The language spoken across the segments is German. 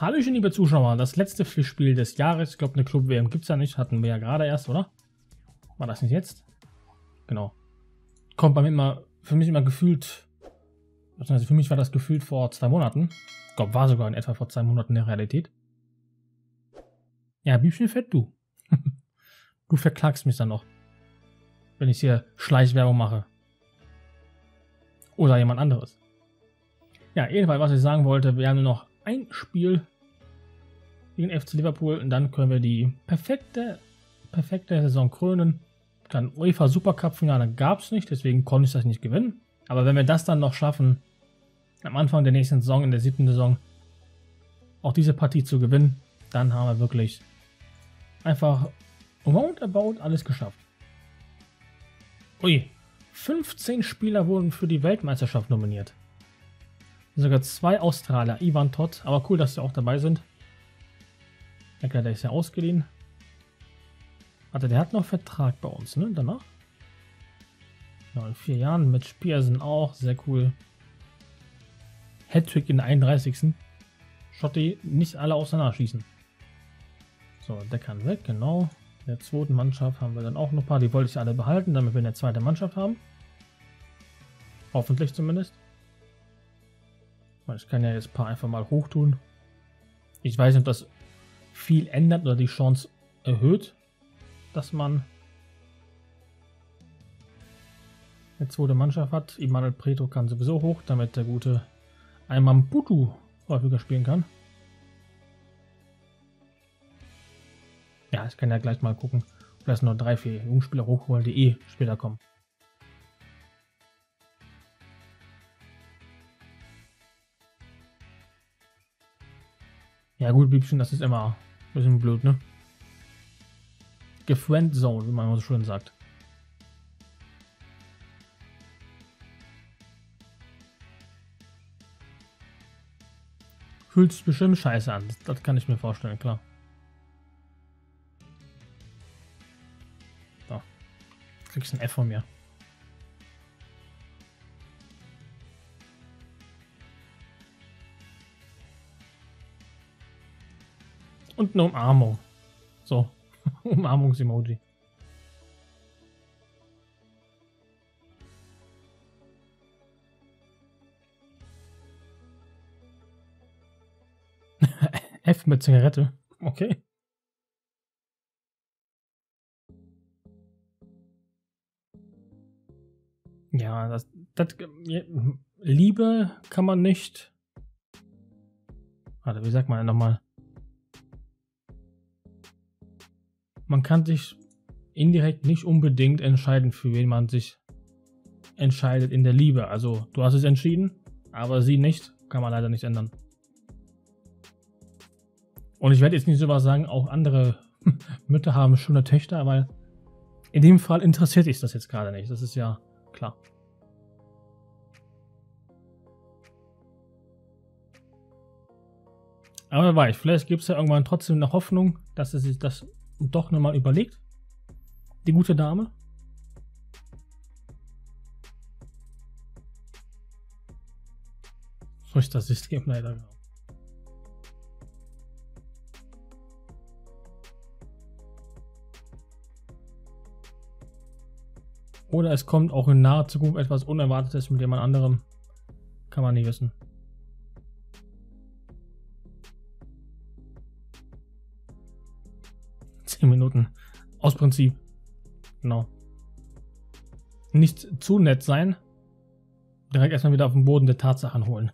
Hallöchen, liebe Zuschauer, das letzte Pflichtspiel des Jahres. Ich glaube, eine Club-WM gibt es ja nicht. Hatten wir ja gerade erst, oder? War das nicht jetzt? Genau. Kommt bei mir immer, für mich immer gefühlt, also für mich war das gefühlt vor 2 Monaten. Ich glaube, war sogar in etwa vor 2 Monaten in der Realität. Ja, Bübchen fett, du. Du verklagst mich dann noch, wenn ich hier Schleichwerbung mache. Oder jemand anderes. Ja, jedenfalls, was ich sagen wollte, wir haben nur noch ein Spiel gegen FC Liverpool und dann können wir die perfekte Saison krönen. Dann UEFA Supercup Finale gab es nicht, deswegen konnte ich das nicht gewinnen. Aber wenn wir das dann noch schaffen, am Anfang der nächsten Saison, in der 7. Saison, auch diese Partie zu gewinnen, dann haben wir wirklich einfach roundabout alles geschafft. Ui, 15 Spieler wurden für die Weltmeisterschaft nominiert. Sogar 2 Australier, Ivan Todd, aber cool, dass sie auch dabei sind. Ja klar, der ist ja ausgeliehen. Warte, der hat noch Vertrag bei uns, ne? Danach? Ja, in 4 Jahren mit Spearson auch, sehr cool. Hattrick in der 31. Schotti, nicht alle auseinanderschießen. So, der kann weg, genau. In der 2. Mannschaft haben wir dann auch noch ein paar, die wollte ich alle behalten, damit wir eine 2. Mannschaft haben. Hoffentlich zumindest. Ich kann ja jetzt ein paar einfach mal hochtun. Ich weiß nicht, ob das viel ändert oder die Chance erhöht, dass man eine 2. Mannschaft hat. Immanuel Preto kann sowieso hoch, damit der gute Ayman-Butu häufiger spielen kann. Ja, ich kann ja gleich mal gucken, ob das nur 3, 4 Jungspieler hochholen, die eh später kommen. Ja gut, Biebchen, das ist immer ein bisschen blöd, ne? Gefriendzone, wie man so schön sagt. Fühlt sich bestimmt scheiße an, das kann ich mir vorstellen, klar. So. Kriegst ein F von mir. Und eine Umarmung. So. Umarmungs-Emoji. F mit Zigarette. Okay. Ja, das Liebe kann man nicht. Warte, wie sagt man denn nochmal? Man kann sich indirekt nicht unbedingt entscheiden, für wen man sich entscheidet in der Liebe. Also, du hast es entschieden, aber sie nicht. Kann man leider nicht ändern. Und ich werde jetzt nicht sowas sagen, auch andere Mütter haben schöne Töchter, weil in dem Fall interessiert sich das jetzt gerade nicht. Das ist ja klar. Aber wer weiß, vielleicht gibt es ja irgendwann trotzdem eine Hoffnung, dass er sich das doch nochmal überlegt. Die gute Dame. So ist das System leider. Oder es kommt auch in naher Zukunft etwas Unerwartetes mit jemand anderem. Kann man nie wissen. Minuten. Aus Prinzip. Genau. Nicht zu nett sein. Direkt erstmal wieder auf den Boden der Tatsachen holen.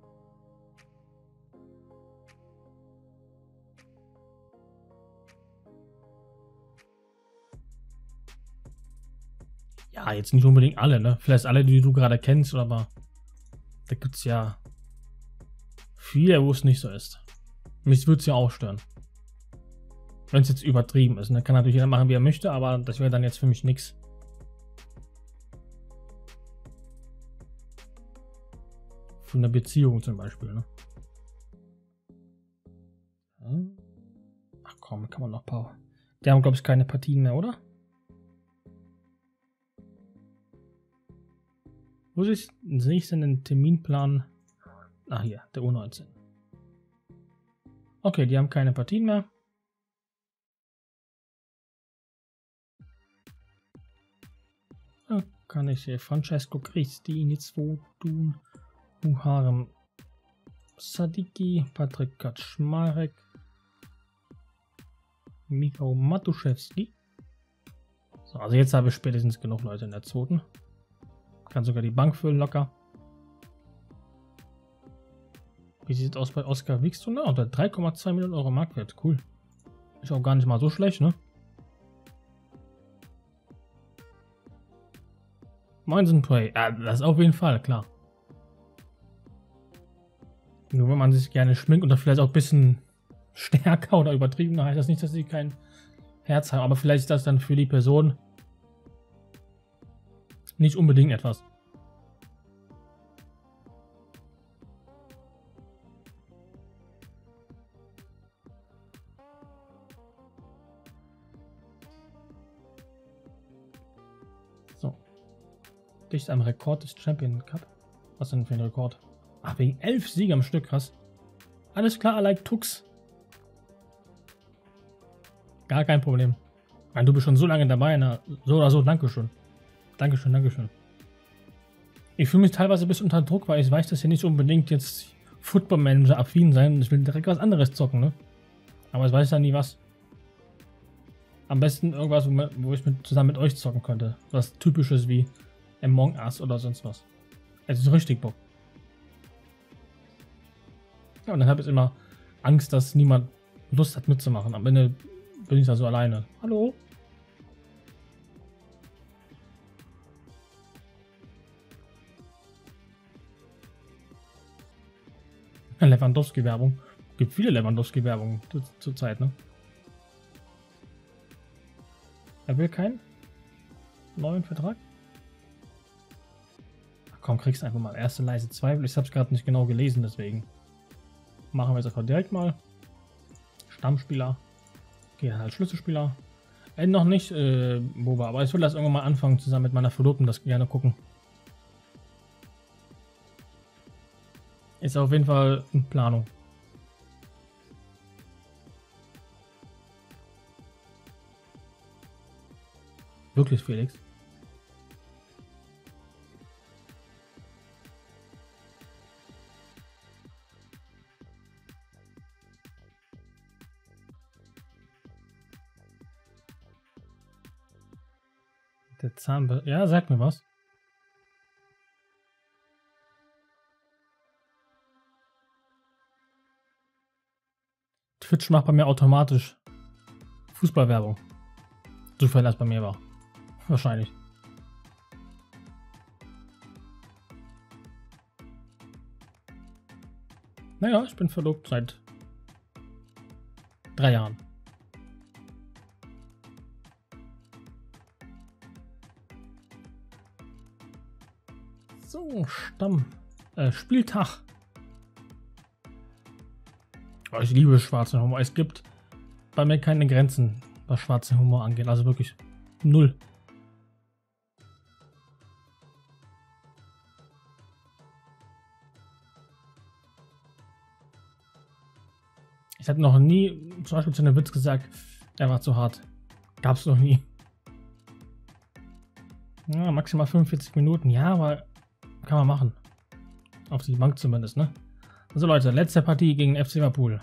Ja, jetzt nicht unbedingt alle, ne? Vielleicht alle, die du gerade kennst, aber da gibt es ja viele, wo es nicht so ist. Mich würde es ja auch stören. Wenn es jetzt übertrieben ist. Dann kann natürlich jeder machen, wie er möchte, aber das wäre dann jetzt für mich nichts. Für eine Beziehung zum Beispiel, ne? Ach komm, kann man noch ein paar. Die haben, glaube ich, keine Partien mehr, oder? Wo sehe ich denn den Terminplan? Ah, hier, der U19. Okay, die haben keine Partien mehr. Da kann ich hier Francesco Cristini 2 tun. Muharrem Sadiki, Patrick Kaczmarek, Michał Matuszewski. So, also jetzt habe ich spätestens genug Leute in der zweiten. Kann sogar die Bank füllen locker. Wie sieht es aus bei Oskar Wikström? Na, unter 3,2 Millionen Euro Marktwert. Cool. Ist auch gar nicht mal so schlecht, ne? Moinsen Prey. Ja, das auf jeden Fall, klar. Nur wenn man sich gerne schminkt oder vielleicht auch ein bisschen stärker oder übertriebener, heißt das nicht, dass sie kein Herz haben. Aber vielleicht ist das dann für die Person nicht unbedingt etwas. So. Dicht am Rekord des Champion Cup. Was denn für ein Rekord? Ach, wegen 11 Siege am Stück, krass. Alles klar, I like Tux. Gar kein Problem. Ich meine, du bist schon so lange dabei, na, so oder so, Dankeschön. Dankeschön, Dankeschön. Ich fühle mich teilweise ein bisschen unter Druck, weil ich weiß, dass ihr nicht unbedingt jetzt Football Manager affin sein. Ich will direkt was anderes zocken, ne? Aber ich weiß ja nie was. Am besten irgendwas, wo ich zusammen mit euch zocken könnte. Was Typisches wie Among Us oder sonst was. Es ist richtig Bock. Ja, und dann habe ich immer Angst, dass niemand Lust hat mitzumachen. Am Ende bin ich da so alleine. Hallo? Lewandowski-Werbung. Gibt viele Lewandowski-Werbungen zur Zeit, ne? Er will keinen neuen Vertrag? Ach komm, kriegst einfach mal erste leise Zweifel. Ich habe es gerade nicht genau gelesen, deswegen machen wir jetzt einfach direkt mal. Stammspieler. Okay, halt Schlüsselspieler. Noch nicht, Boba, aber ich will das irgendwann mal anfangen, zusammen mit meiner Verlobten das gerne gucken. Ist auf jeden Fall in Planung. Wirklich, Felix? Der Zahnbe... Ja, sag mir was. Twitch macht bei mir automatisch Fußballwerbung. Zufall, das bei mir war. Wahrscheinlich. Naja, ich bin verlobt seit 3 Jahren. So, Spieltag. Oh, ich liebe schwarzen Humor. Es gibt bei mir keine Grenzen, was schwarzen Humor angeht. Also wirklich 0. Ich habe noch nie zum Beispiel zu einem Witz gesagt, er war zu hart. Gab's noch nie. Ja, maximal 45 Minuten. Ja, aber kann man machen. Auf die Bank zumindest, ne? Also Leute, letzte Partie gegen FC Liverpool.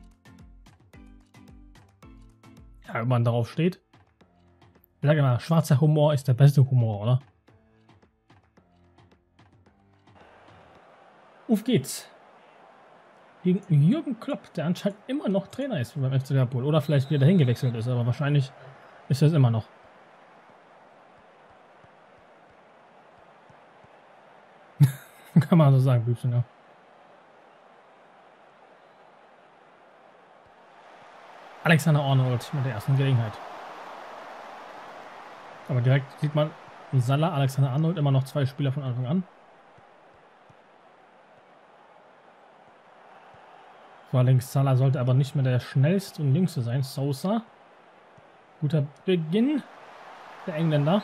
Ja, wenn man darauf steht. Ich sage immer, schwarzer Humor ist der beste Humor, oder? Auf geht's. Gegen Jürgen Klopp, der anscheinend immer noch Trainer ist beim FC Liverpool. Oder vielleicht wieder dahin gewechselt ist, aber wahrscheinlich ist er es immer noch. Kann man so sagen, Bübchen, ja. Alexander Arnold mit der ersten Gelegenheit. Aber direkt sieht man Salah, Alexander Arnold, immer noch 2 Spieler von Anfang an. Vor links Salah sollte aber nicht mehr der schnellste und jüngste sein. Sosa. Guter Beginn. Der Engländer.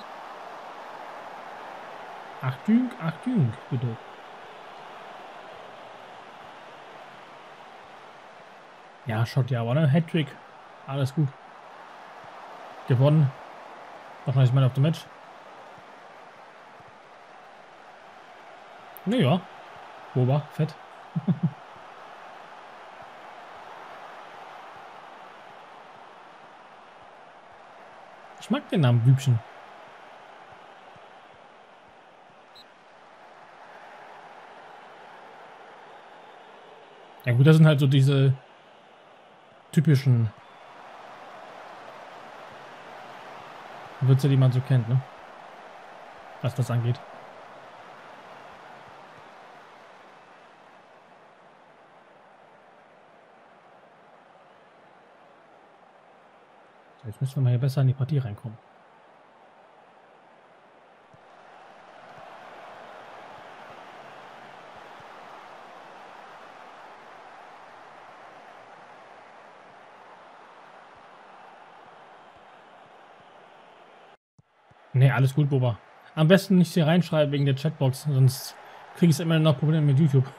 Achtung, Achtung, bitte. Ja, schaut ja, aber ne? Hattrick. Alles gut. Gewonnen. Wahrscheinlich Man of the Match. Naja. Boba, fett. Ich mag den Namen Bübchen. Ja gut, das sind halt so diese typischen Witze, die man so kennt, ne? Was das angeht. Jetzt müssen wir mal hier besser in die Partie reinkommen. Ne, alles gut, Boba. Am besten nicht hier reinschreiben wegen der Chatbox, sonst kriege ich immer noch Probleme mit YouTube.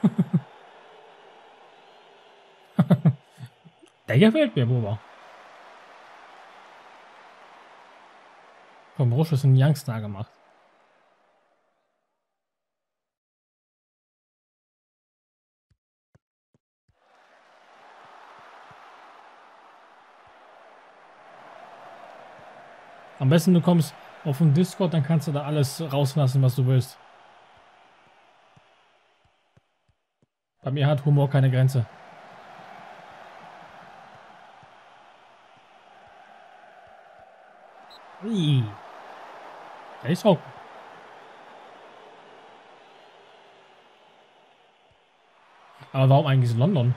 Der gefällt mir, Boba. Vom Rusch ist ein Youngstar gemacht. Am besten du kommst auf den Discord, dann kannst du da alles rauslassen, was du willst. Bei mir hat Humor keine Grenze. Ui. Der ist auch. Aber warum eigentlich London?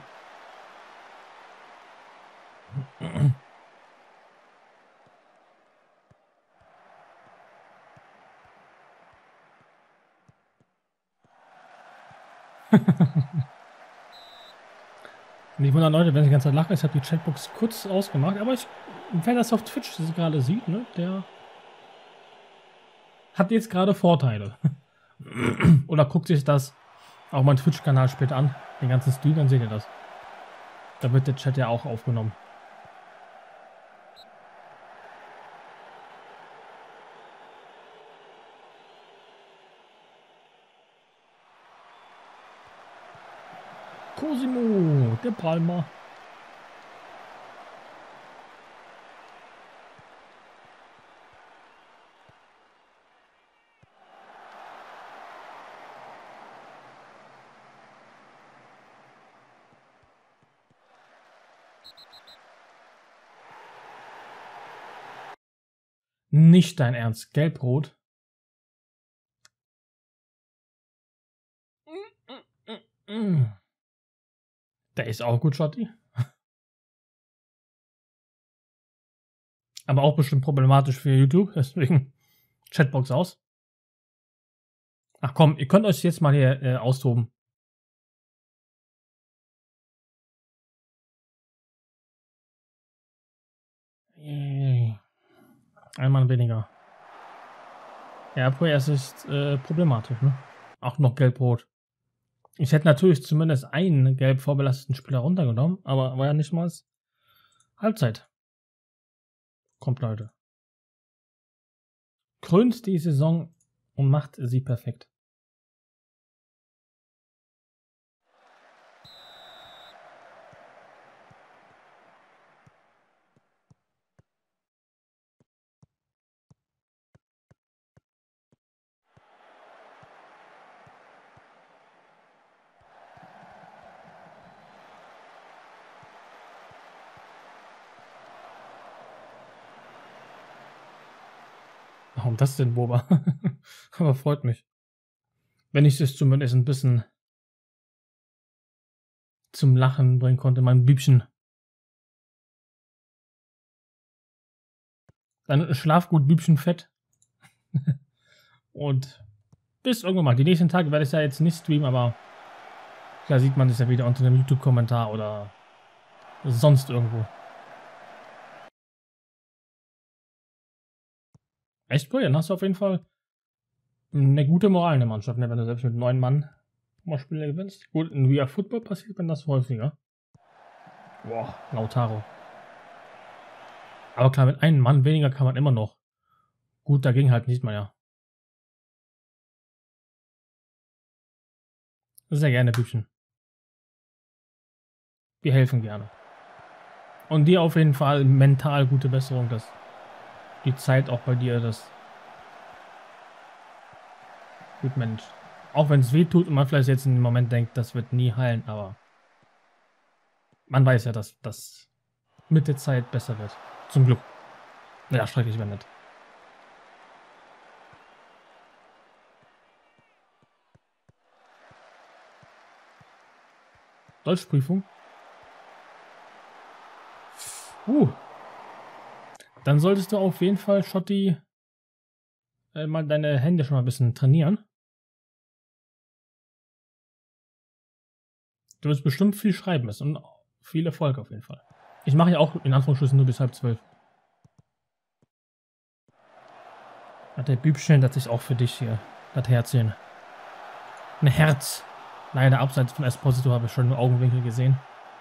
Nicht wundern, Leute, wenn ich die ganze Zeit lache, ich habe die Chatbox kurz ausgemacht, aber wer das auf Twitch gerade sieht, ne, der hat jetzt gerade Vorteile. Oder guckt sich das auch mein Twitch-Kanal später an, den ganzen Stream, dann seht ihr das. Da wird der Chat ja auch aufgenommen. Cosimo, der Palmer. Nicht dein Ernst, gelb-rot. Der ist auch gut, Schotti. Aber auch bestimmt problematisch für YouTube, deswegen Chatbox aus. Ach komm, ihr könnt euch jetzt mal hier austoben. Ein Mann weniger. Ja, Puers ist problematisch, ne? Auch noch gelb-rot. Ich hätte natürlich zumindest einen gelb vorbelasteten Spieler runtergenommen, aber war ja nicht mal Halbzeit. Kommt, Leute. Krönt die Saison und macht sie perfekt. Warum das denn, Boba? Aber freut mich. Wenn ich es zumindest ein bisschen zum Lachen bringen konnte, mein Bübchen. Dann schlaf gut, Bübchen fett. Und bis irgendwann mal. Die nächsten Tage werde ich ja jetzt nicht streamen, aber da sieht man das ja wieder unter einem YouTube-Kommentar oder sonst irgendwo. Echt cool, dann hast du auf jeden Fall eine gute Moral in der Mannschaft, ne? Wenn du selbst mit 9 Mann mal Spiele gewinnst. Gut, in Real Football passiert mir das häufiger. Boah, Lautaro. Aber klar, mit einem Mann weniger kann man immer noch gut dagegen halten, sieht man ja. Sehr gerne, Bübchen. Wir helfen gerne. Und dir auf jeden Fall mental gute Besserung, dass die Zeit auch bei dir das gut Mensch. Auch wenn es weh tut und man vielleicht jetzt im Moment denkt, das wird nie heilen, aber man weiß ja, dass das mit der Zeit besser wird. Zum Glück. Ja, schrecklich wäre nicht. Deutschprüfung. Dann solltest du auf jeden Fall, Schotti, mal deine Hände schon mal ein bisschen trainieren. Du wirst bestimmt viel schreiben müssen und viel Erfolg auf jeden Fall. Ich mache ja auch in Anführungsstrichen nur bis 11:30. Hat der Bübchen, das ist auch für dich hier. Das Herzchen. Ein Herz. Leider abseits von Esposito habe ich schon nur Augenwinkel gesehen.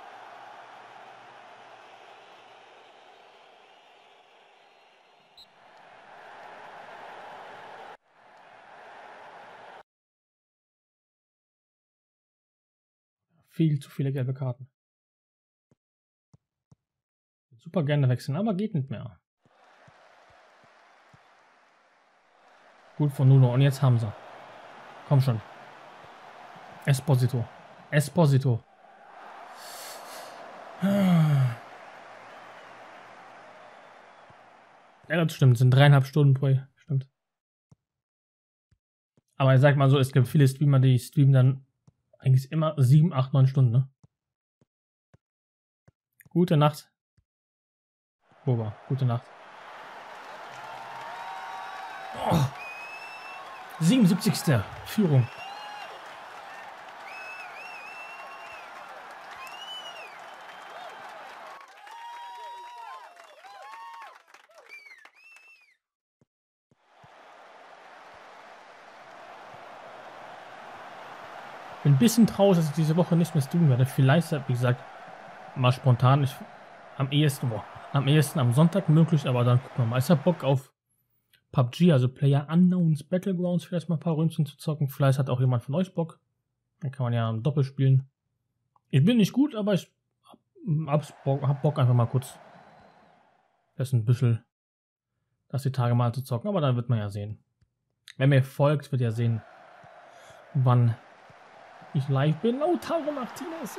Viel zu viele gelbe Karten. Super gerne wechseln, aber geht nicht mehr. Gut von Nuno. Und jetzt haben sie. Komm schon. Esposito. Esposito. Ja, das stimmt. Das sind 3,5 Stunden pro. Stimmt. Aber ich sag mal so, es gibt viele Streamer, die streamen dann eigentlich immer 7, 8, 9 Stunden, ne? Gute Nacht. Boba, gute Nacht. Oh, 77. Führung. Bin ein bisschen traurig, dass ich diese Woche nicht mehr streamen werde. Vielleicht, wie gesagt, mal spontan. Am ehesten am Sonntag möglich, aber dann gucken wir mal. Ich hab Bock auf PUBG, also Player Unknowns Battlegrounds, vielleicht mal ein paar Ründchen zu zocken. Vielleicht hat auch jemand von euch Bock. Dann kann man ja im Doppel spielen. Ich bin nicht gut, aber ich hab Bock einfach mal kurz das ein bisschen, das die Tage mal zu zocken. Aber dann wird man ja sehen. Wer mir folgt, wird ja sehen, wann ich live bin. Lautaro Martinez.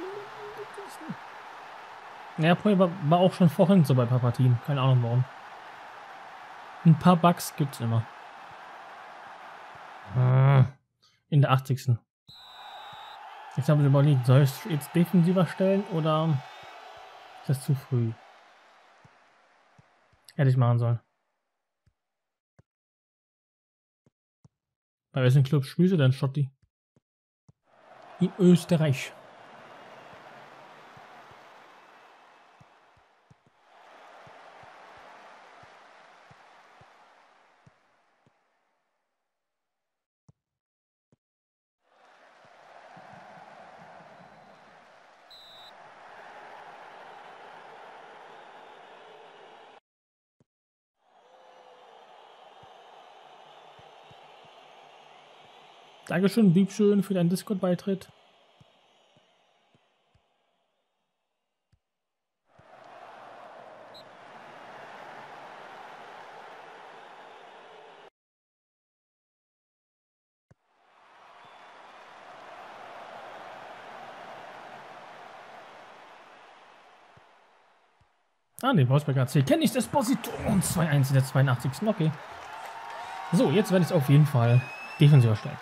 Ja, war auch schon vorhin so bei Papatin. Keine Ahnung warum. Ein paar Bugs gibt's immer. In der 80. Jetzt haben wir überlegt, soll ich jetzt defensiver stellen oder ist das zu früh? Hätte ich machen sollen. Bei welchen Clubs spielst du denn, Schotti? In Österreich. Dankeschön, Liebschön, für deinen Discord-Beitritt. Ah, ne, Wolfsberg AC. Kenne ich das Position. 2-1 in der 82. Okay. So, jetzt werde ich es auf jeden Fall defensiver stellen.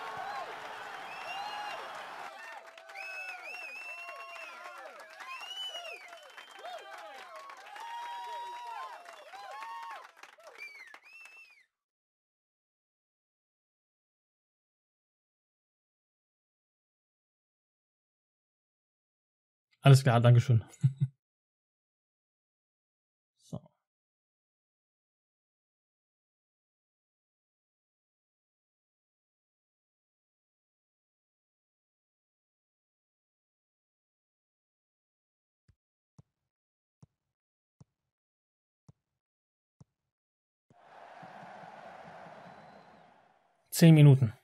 Alles klar, Dankeschön. So. 10 Minuten.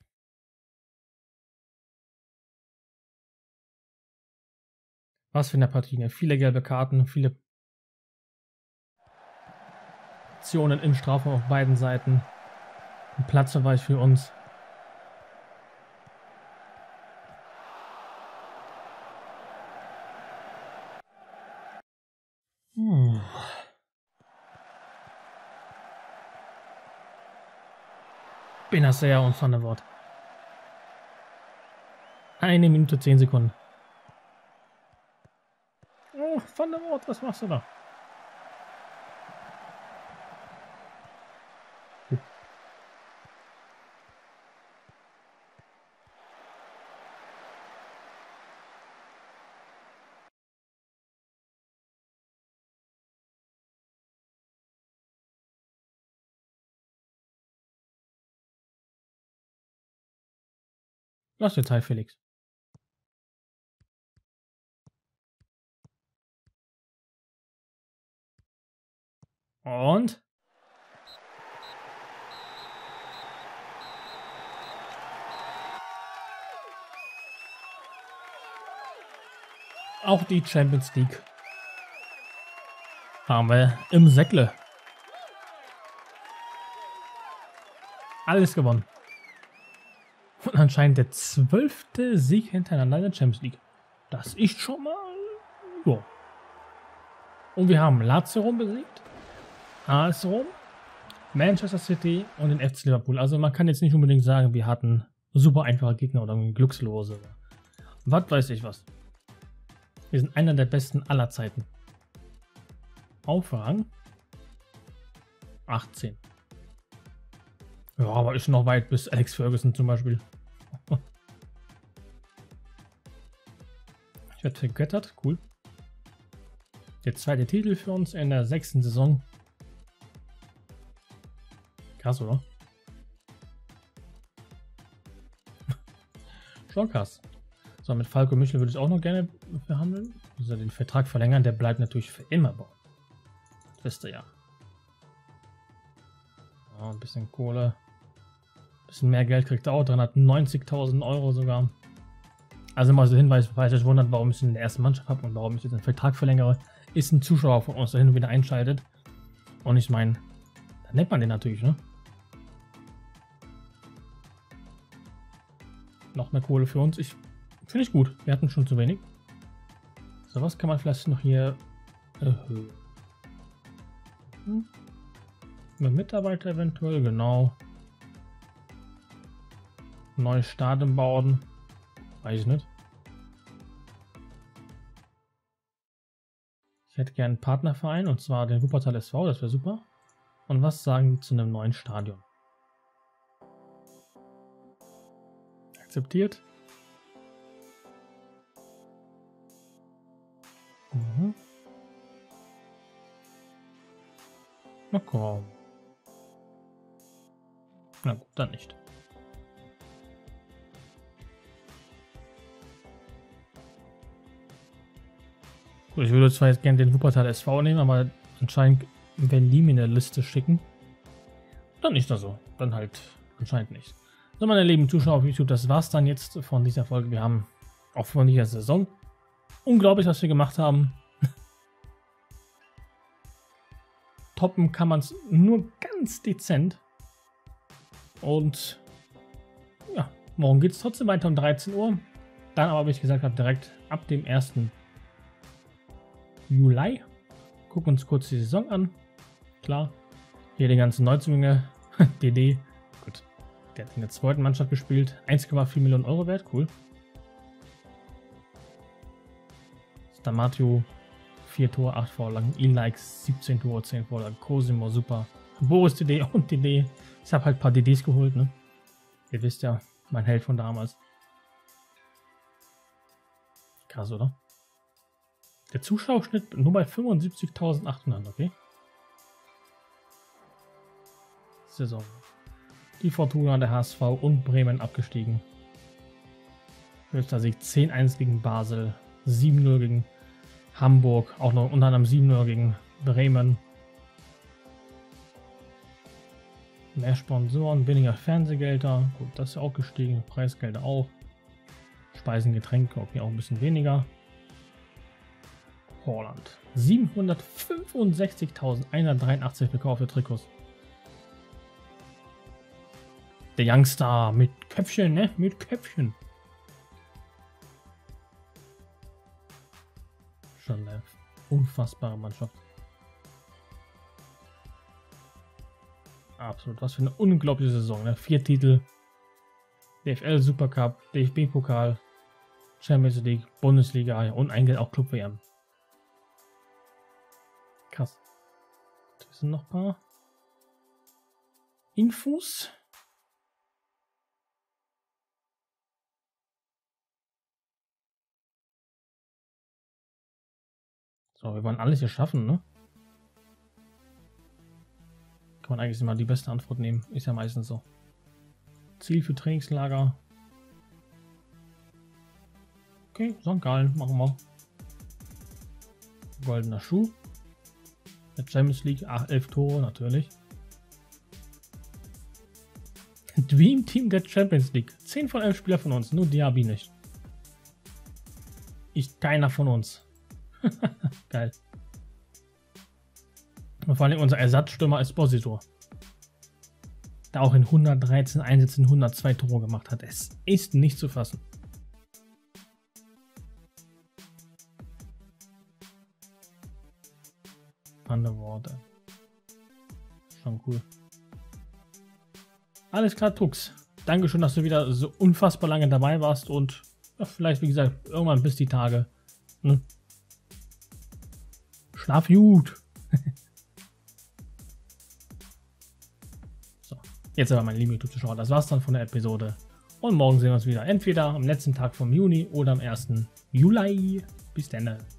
Was für eine Partie. Viele gelbe Karten, viele Aktionen im Strafraum auf beiden Seiten. Ein Platzverweis für uns. Benacer und Van der Voort. 1 Minute 10 Sekunden. Oh, Van der Voort, was machst du da? Lass dir Zeit, Felix. Und? Auch die Champions League haben wir im Säckle. Alles gewonnen. Und anscheinend der 12. Sieg hintereinander in der Champions League. Das ist schon mal... Jo. Und wir haben Lazio Rom besiegt, AS Rom, Manchester City und den FC Liverpool. Also man kann jetzt nicht unbedingt sagen, wir hatten super einfache Gegner oder Glückslose. Was weiß ich was. Wir sind einer der besten aller Zeiten. Auf Rang 18. Ja, aber ist noch weit bis Alex Ferguson zum Beispiel. Ich werde vergöttert, cool. Der 2. Titel für uns in der 6. Saison. Krass, oder? Schon krass. So, mit Falco Michel würde ich auch noch gerne verhandeln. Also den Vertrag verlängern, der bleibt natürlich für immer bei uns. Das wisst ihr ja. Oh, ein bisschen Kohle. Ein bisschen mehr Geld kriegt er auch. 390.000 Euro sogar. Also mal so Hinweis, falls ihr euch wundert, warum ich in der ersten Mannschaft habe und warum ich jetzt den Vertrag verlängere, ist ein Zuschauer von uns, der hin und wieder einschaltet. Und ich meine, dann nennt man den natürlich, ne? Noch mehr Kohle für uns. Finde ich gut. Wir hatten schon zu wenig. So, was kann man vielleicht noch hier erhöhen? Mit Mitarbeiter eventuell, genau. Neues Stadion bauen. Weiß ich nicht. Ich hätte gerne einen Partnerverein, und zwar den Wuppertal SV, das wäre super. Und was sagen die zu einem neuen Stadion? Akzeptiert. Mhm. Na komm. Na gut, dann nicht. Gut, ich würde zwar jetzt gerne den Wuppertal SV nehmen, aber anscheinend werden die mir eine Liste schicken. Dann nicht so. Dann halt anscheinend nicht. So, meine lieben Zuschauer auf YouTube, das war's dann jetzt von dieser Folge. Wir haben auch von dieser Saison unglaublich, was wir gemacht haben. Toppen kann man es nur ganz dezent. Und ja, morgen geht es trotzdem weiter um 13 Uhr. Dann aber, wie ich gesagt habe, direkt ab dem 1. Juli. Gucken uns kurz die Saison an. Klar, hier die ganzen Neuzugänge. DD, gut, der hat in der 2. Mannschaft gespielt. 1,4 Millionen Euro wert, cool. Stamatio, 4 Tore, 8 Vorlagen. E-Likes, 17 Tore, 10 Vorlagen. Cosimo, super. Boris DD und DD. Ich habe halt ein paar DDs geholt, ne? Ihr wisst ja, mein Held von damals. Krass, oder? Der Zuschauerschnitt nur bei 75.800, okay? Saison. Die Fortuna, der HSV und Bremen abgestiegen. Höchster Sieg 10-1 gegen Basel, 7-0 gegen Hamburg, auch noch unter anderem 7-0 gegen Bremen. Mehr Sponsoren, weniger Fernsehgelder. Gut, das ist ja auch gestiegen. Preisgelder auch. Speisen, Getränke, okay, auch ein bisschen weniger. Holland. 765.183 verkaufte Trikots. Der Youngster mit Köpfchen, ne? Mit Köpfchen. Schon eine unfassbare Mannschaft. Absolut, was für eine unglaubliche Saison. Ne? 4 Titel, DFL Supercup, DFB-Pokal, Champions League, Bundesliga und eigentlich auch Club-WM. Krass. Hier sind noch ein paar Infos. So, wir wollen alles hier schaffen, ne? Kann man eigentlich immer die beste Antwort nehmen. Ist ja meistens so. Ziel für Trainingslager. Okay, St. Gallen machen wir. Goldener Schuh. Der Champions League, 11 Tore natürlich. Dream Team der Champions League. 10 von 11 Spieler von uns, nur Diaby nicht. Keiner von uns. Geil. Und vor allem unser Ersatzstürmer Esposito. Der auch in 113 Einsätzen 102 Tore gemacht hat. Es ist nicht zu fassen. Andere Worte. Schon cool. Alles klar, Tux. Dankeschön, dass du wieder so unfassbar lange dabei warst und ja, vielleicht, wie gesagt, irgendwann bis die Tage. Ne? Schlaf gut. So, jetzt aber meine lieben YouTube-Zuschauer, das war's dann von der Episode. Und morgen sehen wir uns wieder. Entweder am letzten Tag vom Juni oder am 1. Juli. Bis dann.